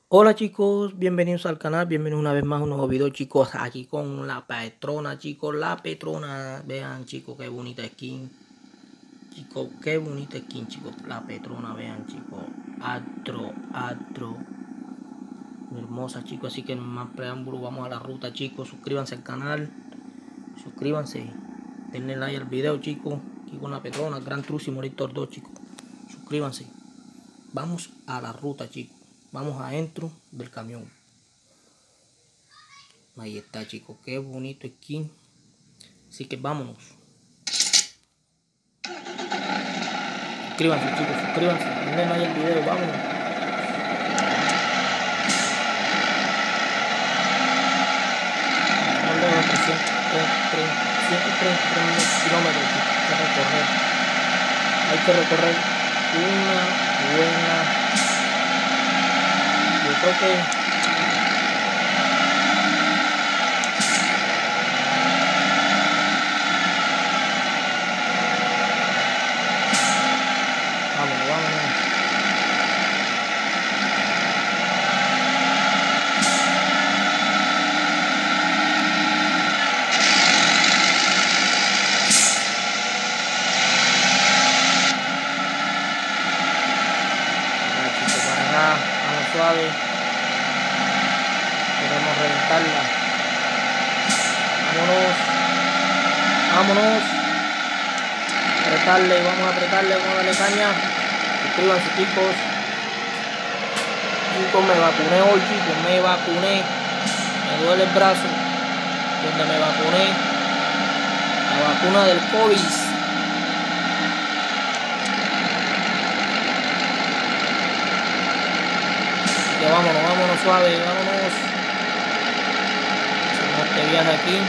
Hola chicos, bienvenidos al canal, bienvenidos una vez más a un nuevo video chicos, aquí con la Petrona chicos, la Petrona, vean chicos qué bonita skin, chicos, qué bonita skin chicos, la Petrona, vean chicos, Astro, hermosa chicos, así que no más preámbulo, vamos a la ruta chicos, suscríbanse al canal, suscríbanse, denle like al video chicos, aquí con la Petrona, Gran Truck Simulator 2 chicos, suscríbanse, vamos a la ruta chicos. Vamos adentro del camión. Ahí está chicos, qué bonito skin. Así que vámonos. Suscríbanse chicos, suscríbanse. Denle like al video, vámonos. Son de 133 kilómetros chicos, que recorrer. Hay que recorrer una buena. Yo creo que vámonos. Chicos, para nada, vamos suave. Queremos reventarla. Vámonos. Apretarle, vamos a apretarle, vamos a darle caña. Suscríbanse chicos. Chicos, me vacuné hoy chicos, me vacuné. Me duele el brazo donde me vacuné. La vacuna del COVID. Así que vámonos suave, vámonos. Hacemos este viaje aquí.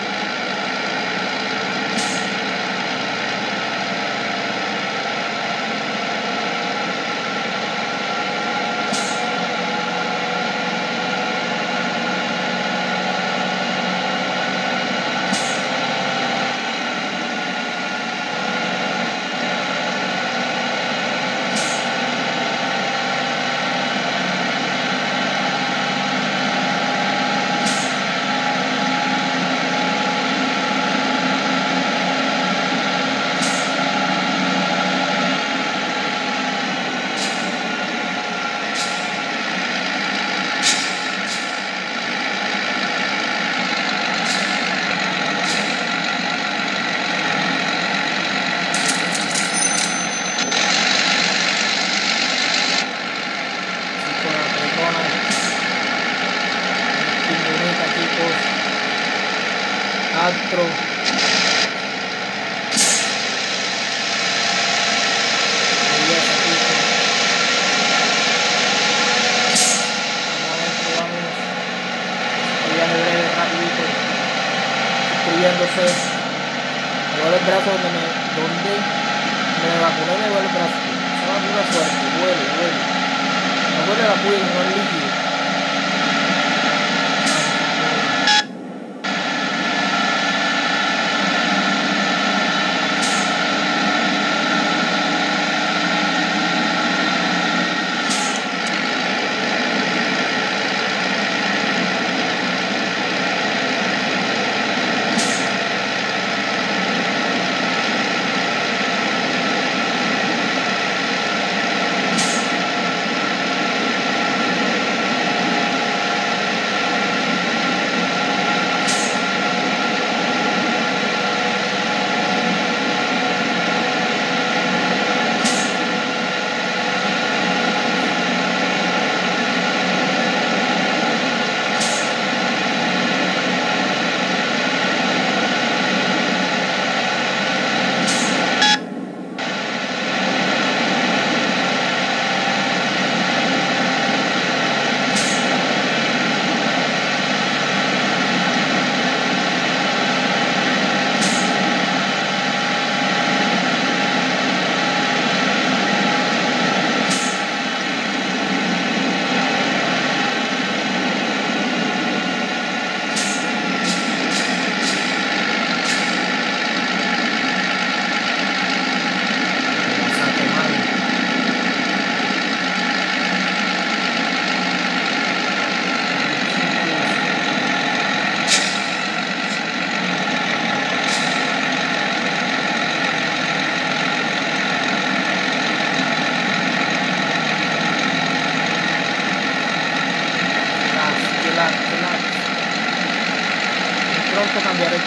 Astro. Suscribiéndose. Me duele el brazo donde me vacuné, me duele el brazo. Esa vacuna fuerte, duele. Me duele la puya, no el líquido.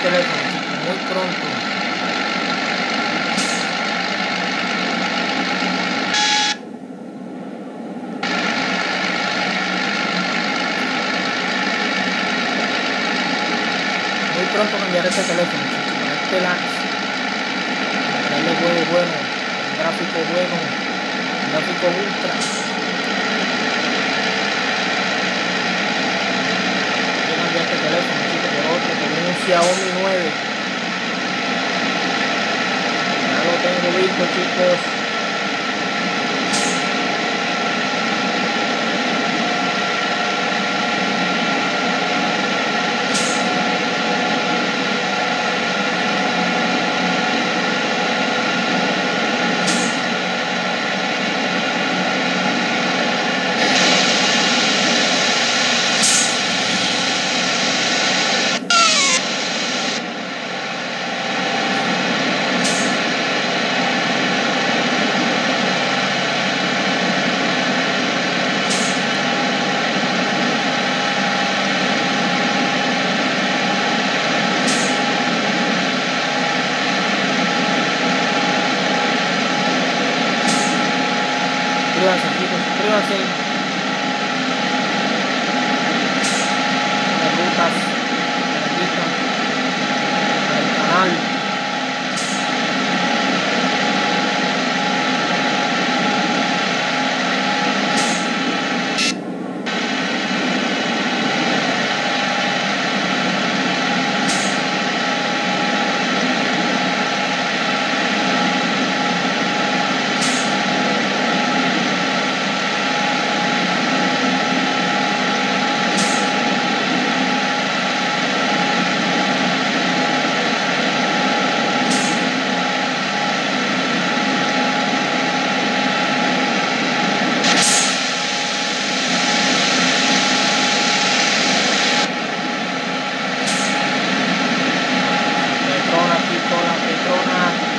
teléfono, chicos, muy pronto. Muy pronto cambiaré este teléfono, chicos, para este lance. Traerle juego bueno, un gráfico bueno, un gráfico ultra. Yo cambié este teléfono, chicos, por otro, por un Xiaomi 9. Ya lo tengo listo, chicos. Suscríbanse, chicos, suscríbanse. Las rutas al canal. Petrona, chicos, la Petrona.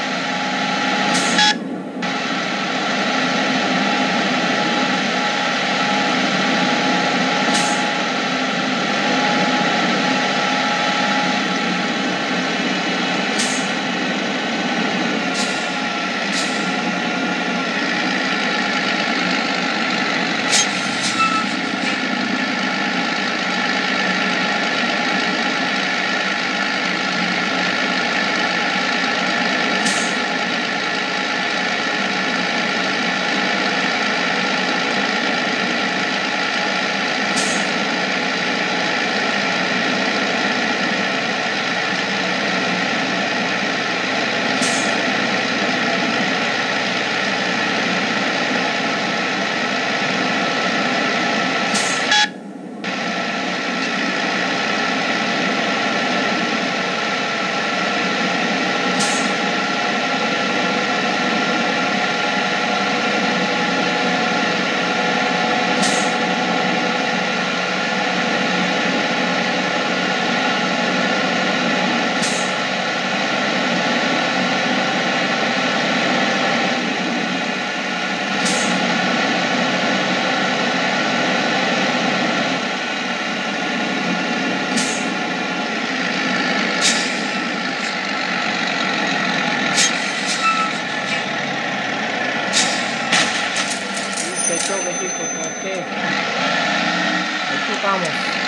Que choque, chicos, porque ahí chocamos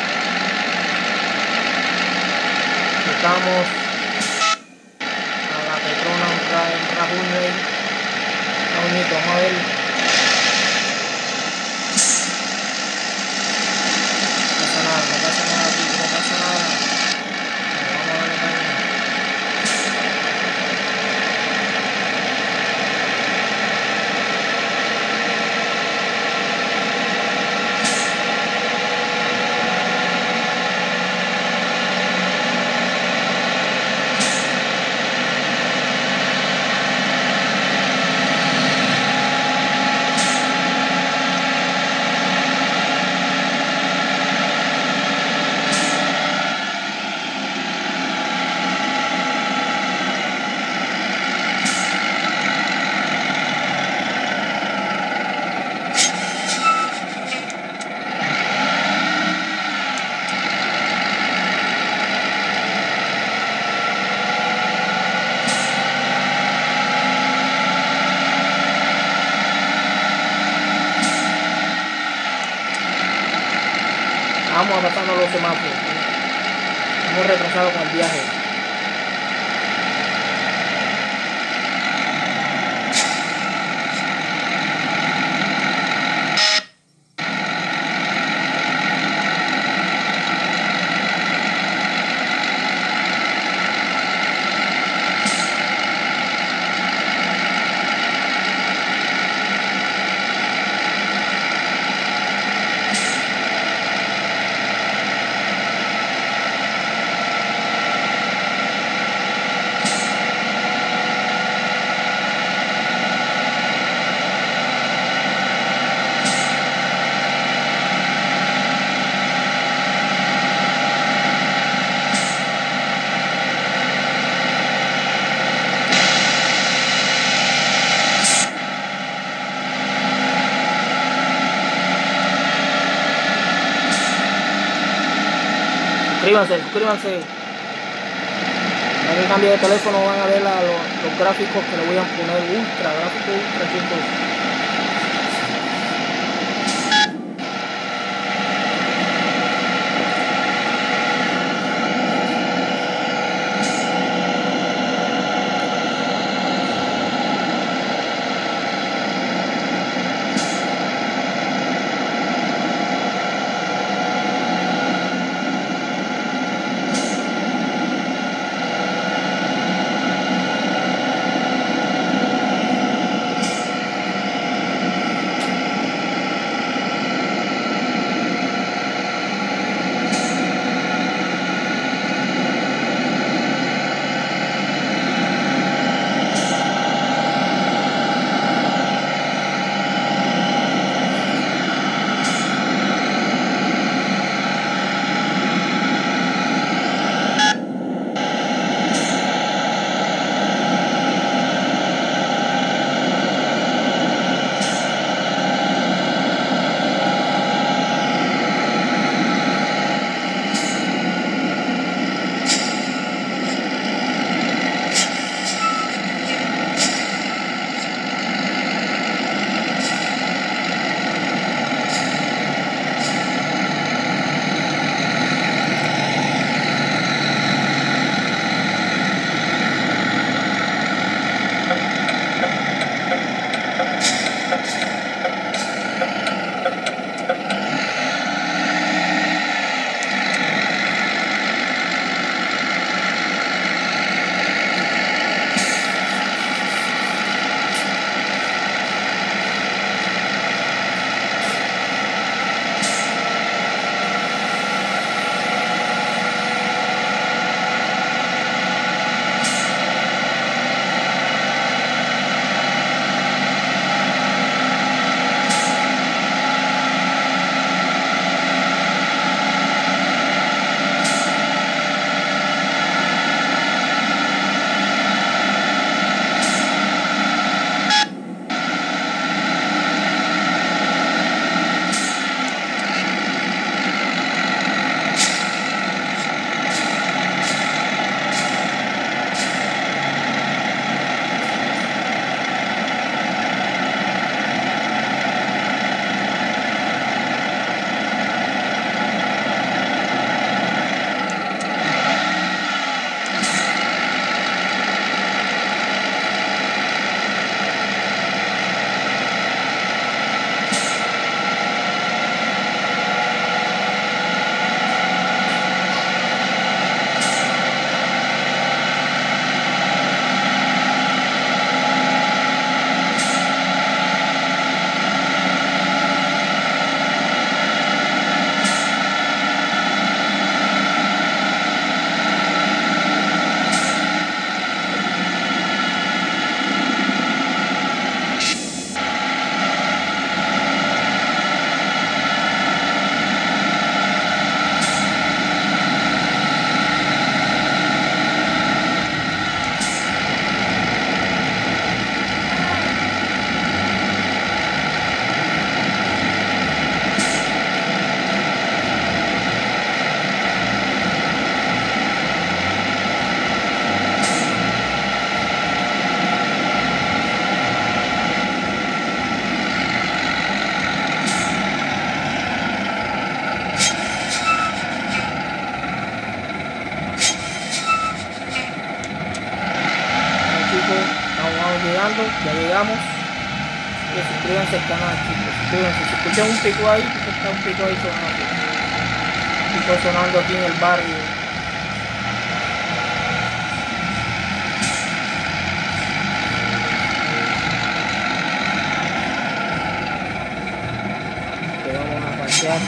a la Petrona, un rajuño ahí, rajuñito, vamos a ver. No pasa nada, chicos, no pasa nada. Vamos a darle caña. Vamos pasando los semáforos. Hemos retrasado con el viaje. Suscríbanse. Para que cambie de teléfono van a ver los gráficos que le voy a poner gráficos ultra, chicos. llegando, ya llegamos. Y suscríbanse al canal, chicos, suscríbanse. Si escuchan un pico ahí, porque está un pico ahí sonando. Un pico sonando aquí en el barrio. Que vamos a pasear.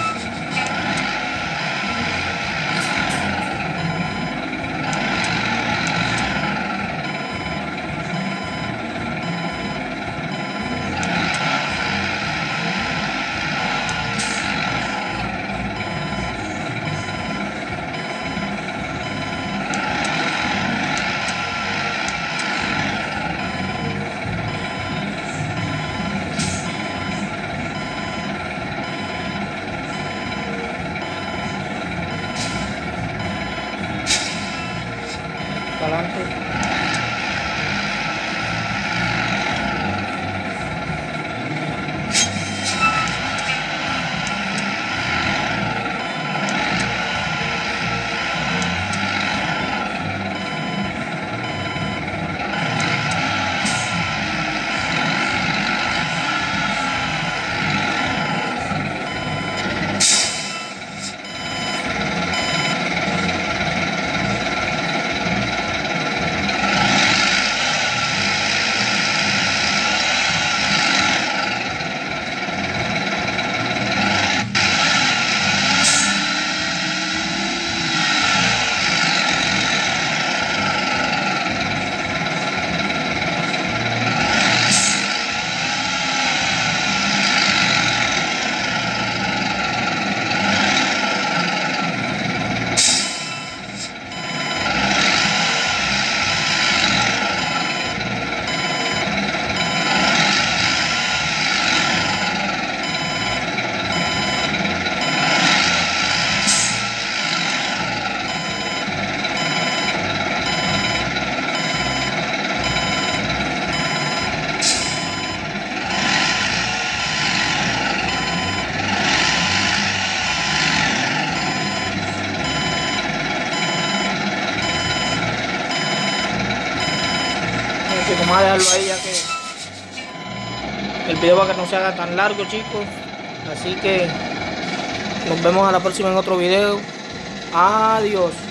Adelante. Vamos a dejarlo ahí ya que el video para que no se haga tan largo, chicos. Así que nos vemos a la próxima en otro video. Adiós.